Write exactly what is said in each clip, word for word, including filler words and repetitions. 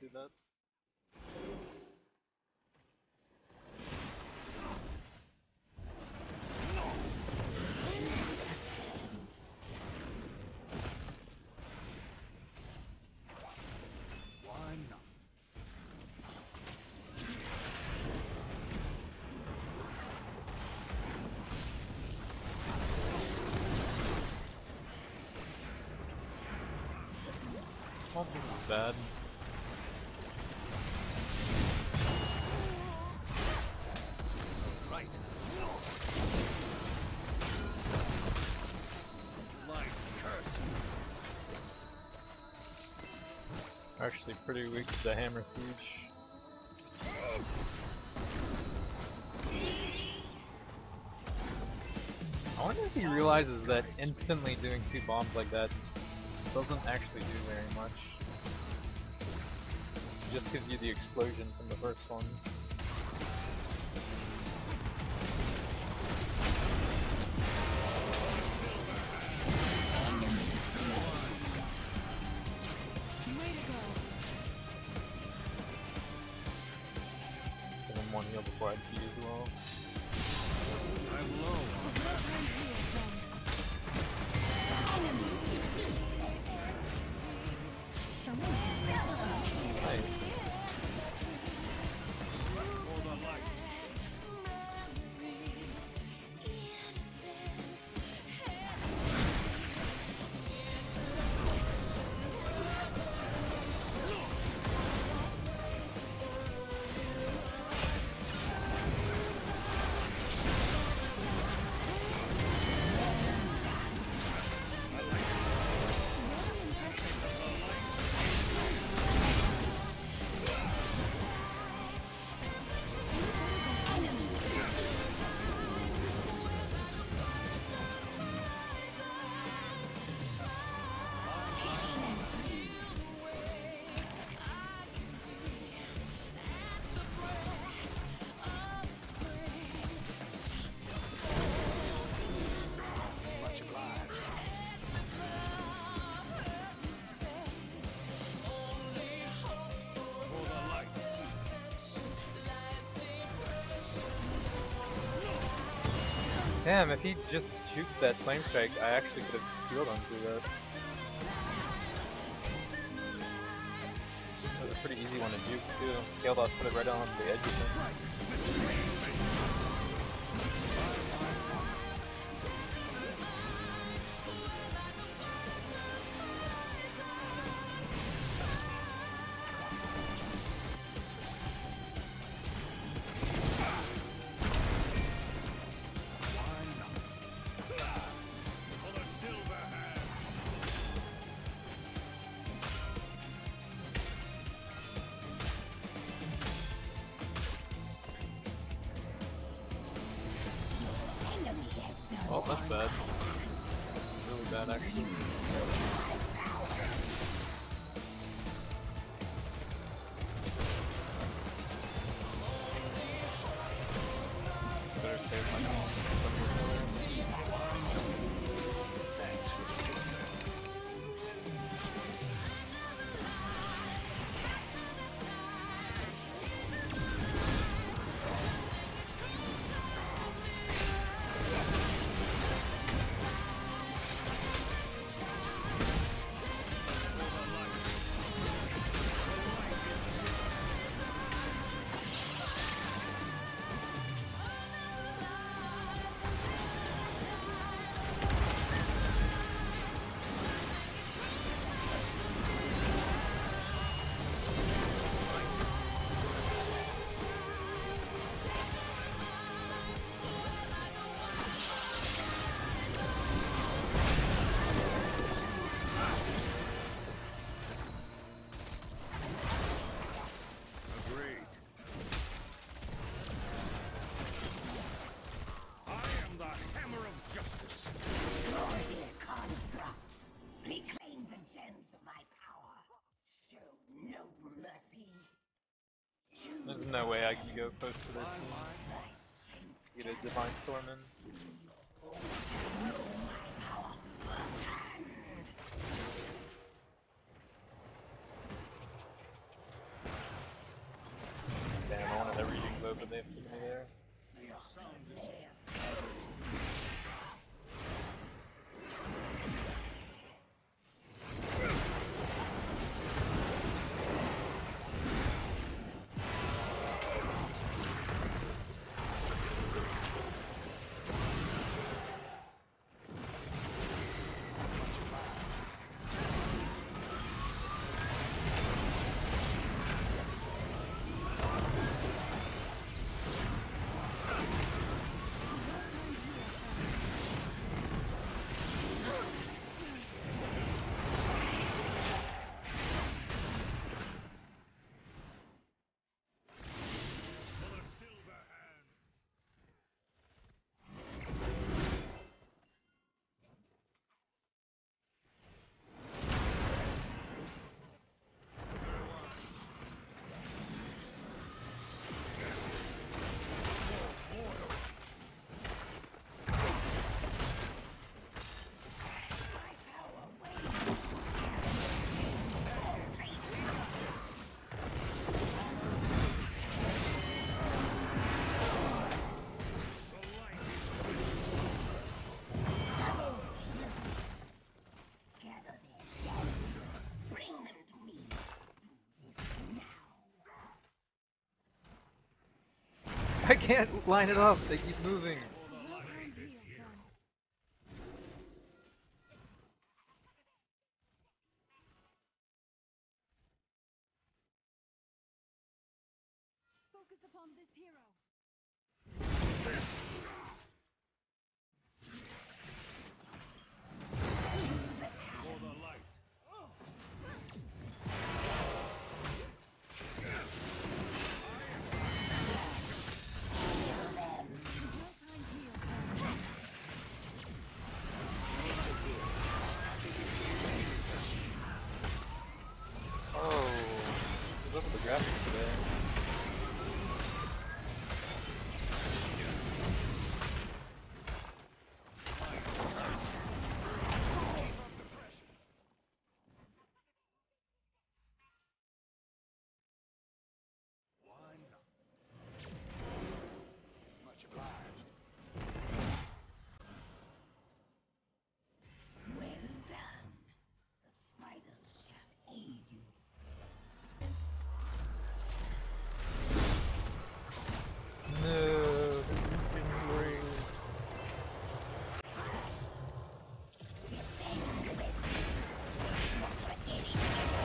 do that. Why not? Well, this is bad. Right. Light curse. Actually pretty weak to the hammer siege. I wonder if he realizes that instantly doing two bombs like that doesn't actually do very much. It just gives you the explosion from the first one. Give him one heal before I P as well. I'm low on that. Nice. For the light. Much obliged. For the light. Damn, if he just jukes that flame strike, I actually could have healed him through that. That was a pretty easy one to juke too. Kael'thas put it right on the edge of him. For the silver hand. Oh, that's bad. Really bad actually. Better save my Thanks for the kill. Agreed. I am the hammer of justice. Destroy their constructs. Reclaim the gems of my power. Show no mercy. Choose There's no way I can go close to this My team. mind. Get a Divine Storm in. know that they have somebody there. For the silver hand. Gather their gems. Bring them to me. Do this now. I can't line it up. They keep moving. Focus upon this hero. For the light. Well-timed heal. Oh, what's up with the graphics today? Why not? Much obliged. Well done. The spiders shall aid you. No, the ring. Defend with not forgetting.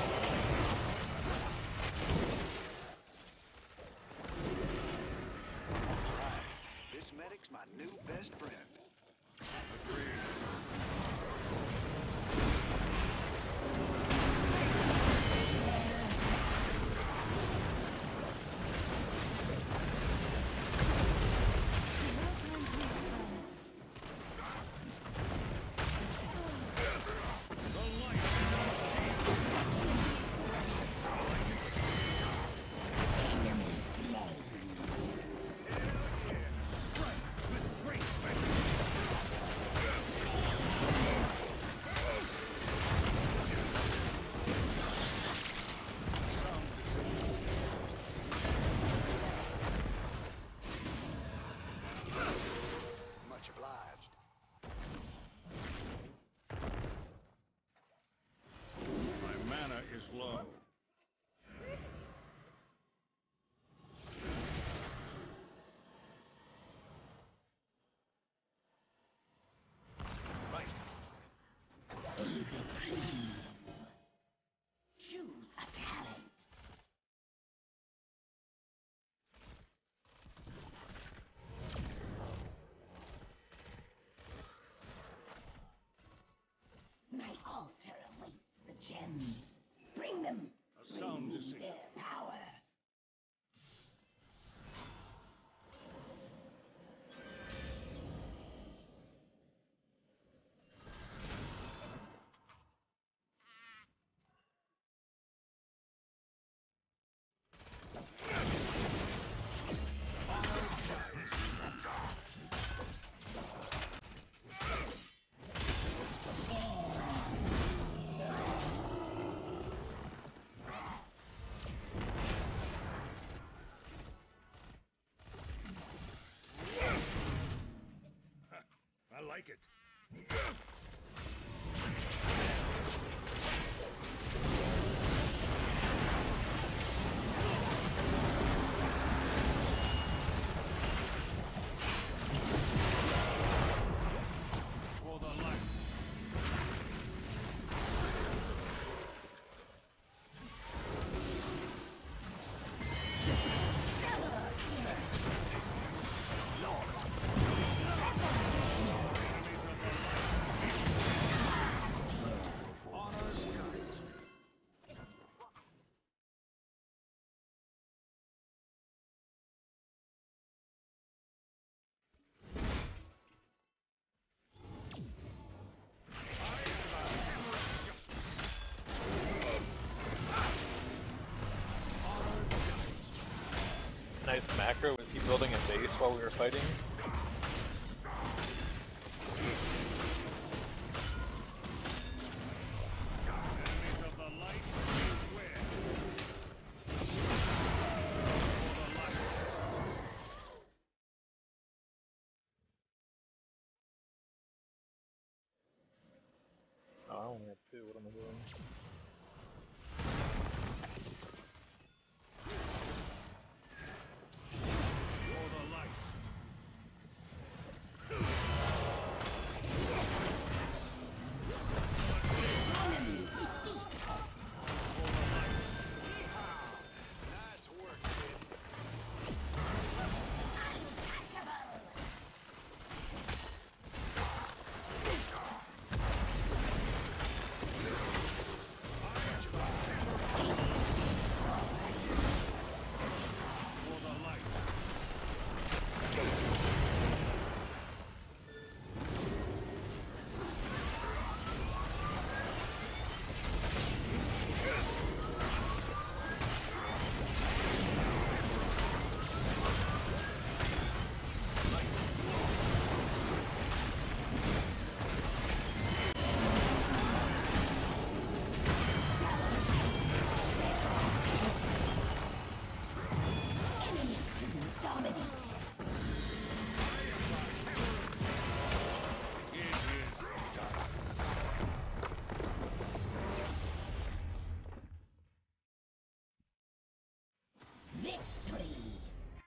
Right. This medic's my new best friend. Agreed. Well-timed heal. The light. Enemy slain. Strike with great effect. Some decision. Much obliged. My mana is low. Right. Choose a talent. My altar awaits the gems. Bring them. A sound Bring decision. their power. like it. For the light. Nice macro. Was he building a base while we were fighting? Enemies of the light, beware. For the light. Oh, I only have two. What am I doing? For the light. Nice work, kid. For the light. It is done. Victory!